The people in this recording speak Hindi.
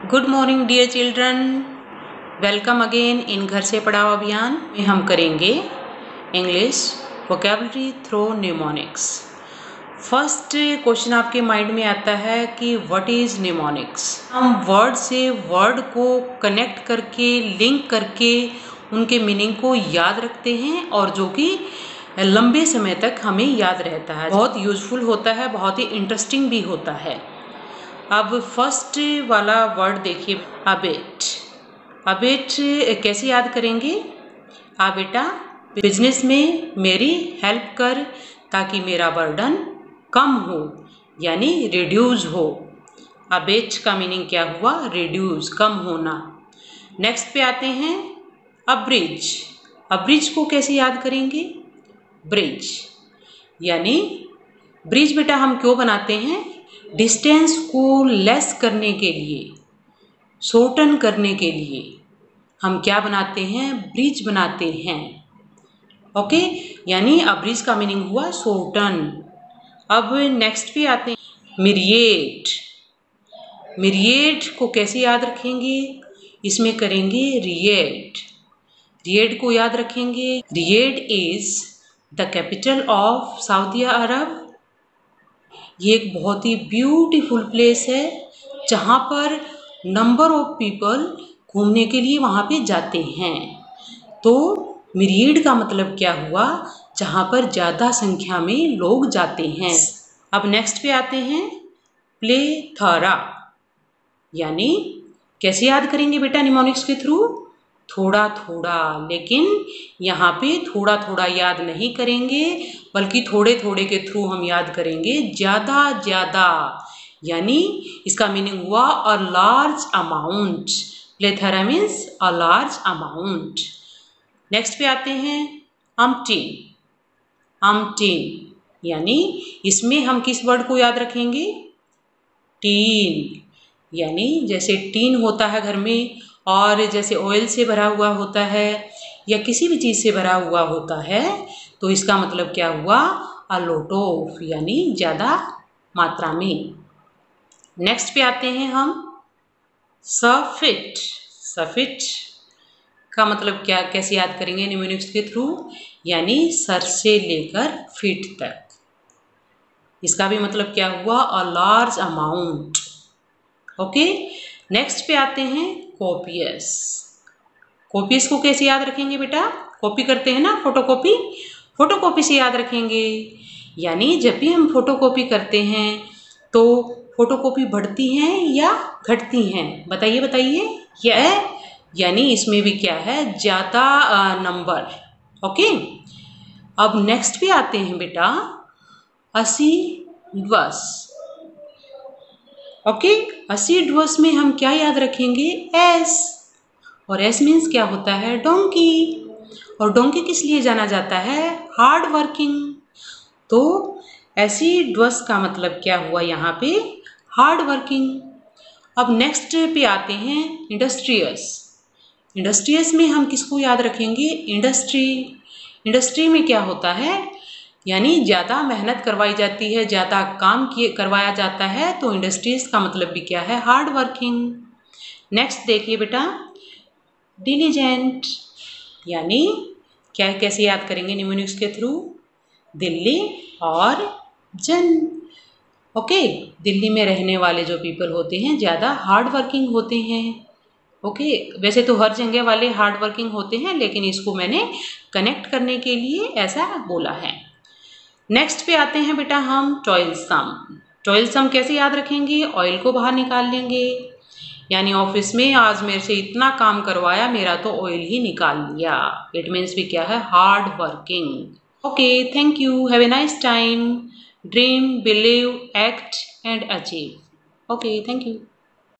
Good morning dear children, welcome again in घर से पढ़ाओ अभियान में हम करेंगे English vocabulary through mnemonics. First question आपके माइंड में आता है कि व्हाट इज न्यूमोनिक्स। हम वर्ड से वर्ड को कनेक्ट करके लिंक करके उनके मीनिंग को याद रखते हैं और जो कि लंबे समय तक हमें याद रहता है। बहुत यूजफुल होता है, बहुत ही इंटरेस्टिंग भी होता है। अब फर्स्ट वाला वर्ड देखिए, अबेट। अबेट कैसे याद करेंगे? आ बेटा, बिजनेस में मेरी हेल्प कर ताकि मेरा बर्डन कम हो, यानी रिड्यूस हो। अबेट का मीनिंग क्या हुआ? रिड्यूस, कम होना। नेक्स्ट पे आते हैं अब्रिज। अब्रिज को कैसे याद करेंगे? ब्रिज, यानी ब्रिज बेटा हम क्यों बनाते हैं? डिस्टेंस को लेस करने के लिए, शॉर्टन करने के लिए हम क्या बनाते हैं? ब्रिज बनाते हैं। ओके, यानी अब्रिज का मीनिंग हुआ शॉर्टन। अब नेक्स्ट पे आते हैं मिरिएट। मिरिएट को कैसे याद रखेंगे? इसमें करेंगे रिएट। रिएट को याद रखेंगे। Riyadh is the capital of Saudi Arabia. ये एक बहुत ही ब्यूटीफुल प्लेस है जहाँ पर नंबर ऑफ पीपल घूमने के लिए वहाँ पे जाते हैं। तो मिरिएड का मतलब क्या हुआ? जहाँ पर ज़्यादा संख्या में लोग जाते हैं। अब नेक्स्ट पे आते हैं प्लेथरा, यानी कैसे याद करेंगे बेटा निमोनिक्स के थ्रू? थोड़ा थोड़ा, लेकिन यहाँ पे थोड़ा थोड़ा याद नहीं करेंगे, बल्कि थोड़े थोड़े के थ्रू हम याद करेंगे ज़्यादा ज़्यादा, यानी इसका मीनिंग हुआ a large amount. Plethora means a large amount. Next पे आते हैं अम्पटीन। अम्पटीन, यानी इसमें हम किस वर्ड को याद रखेंगे? टीन, यानी जैसे टीन होता है घर में और जैसे ऑयल से भरा हुआ होता है या किसी भी चीज़ से भरा हुआ होता है, तो इसका मतलब क्या हुआ? अ लॉट ऑफ, यानी ज़्यादा मात्रा में। नेक्स्ट पे आते हैं हम सफिट। सफिट का मतलब क्या, कैसे याद करेंगे निमोनिक्स के थ्रू? यानी सर से लेकर फीट तक। इसका भी मतलब क्या हुआ? A large amount. Okay, next पे आते हैं कॉपियस। कॉपियस को कैसे याद रखेंगे बेटा? कॉपी करते हैं ना, फोटोकॉपी। फोटोकॉपी से याद रखेंगे, यानी जब भी हम फोटोकॉपी करते हैं तो फोटोकॉपी बढ़ती हैं या घटती हैं? बताइए बताइए। यह यानी इसमें भी क्या है? ज़्यादा नंबर। ओके, अब नेक्स्ट पे आते हैं बेटा असीडवस। ओके, असीडवस में हम क्या याद रखेंगे? एस। और एस मीन्स क्या होता है? डोंकी। और डोंकी किस लिए जाना जाता है? Hard working. तो एसिडवस का मतलब क्या हुआ यहाँ पे? Hard working. अब नेक्स्ट पे आते हैं इंडस्ट्रियस। इंडस्ट्रियस में हम किसको याद रखेंगे? इंडस्ट्री। इंडस्ट्री में क्या होता है? यानी ज़्यादा मेहनत करवाई जाती है, ज़्यादा काम करवाया जाता है, तो इंडस्ट्रीज का मतलब भी क्या है? Hard working. नेक्स्ट देखिए बेटा डिलीजेंट, यानी क्या, कैसे याद करेंगे निमोनिक्स के थ्रू? दिल्ली और जन। ओके, दिल्ली में रहने वाले जो पीपल होते हैं ज़्यादा हार्ड वर्किंग होते हैं। ओके, वैसे तो हर जगह वाले हार्ड वर्किंग होते हैं, लेकिन इसको मैंने कनेक्ट करने के लिए ऐसा बोला है। नेक्स्ट पे आते हैं बेटा हम टॉयलसम। टॉयलसम कैसे याद रखेंगे? ऑयल को बाहर निकाल लेंगे, यानी ऑफिस में आज मेरे से इतना काम करवाया, मेरा तो ऑयल ही निकाल लिया। इट मीन्स भी क्या है? Hard working. Okay, thank you, have a nice time. Dream, believe, act and achieve. Okay, thank you.